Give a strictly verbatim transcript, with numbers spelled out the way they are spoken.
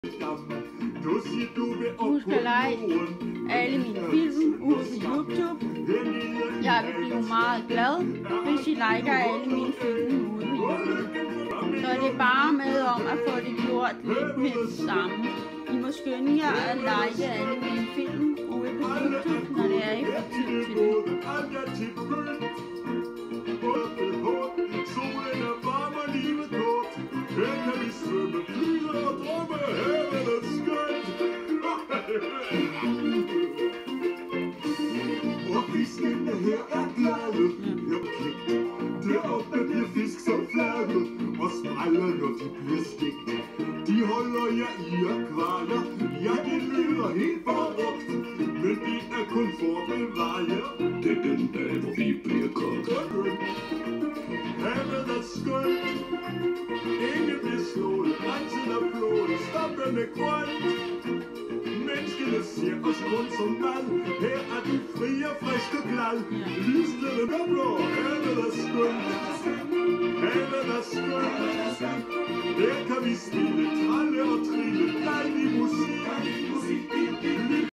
Husk at like alle mine film ude på YouTube. Jeg vil blive meget glad, hvis I liker alle mine film ude på YouTube. Så det er bare med om at få det gjort lidt med det samme. I må skynde jer at like alle mine film ude på YouTube, når det er I får tid til det. Solen er varm og livet kort. Her kan vi svømme, flyde og drømme. Havet er skønt. Og fiskene her er glade. Jeg klik. Deroppe bliver fisk som flade. Og spræller, når de bliver stegt. De holder jer i akvarier. Ja, det lyder helt forrugt. Men det er kun for at bevare. Det er den dag, hvor vi bliver kogt. Havet er skønt. Ingen bliver slået. Grænsen er flået. Stoppen er grønt. Menneskene ser os kun som mad. Her er vi fri og frisk og glad. Lysene er blå. Havet er skønt. Havet er skønt. Her kan vi spille, tralle og trille. Dejlig musik.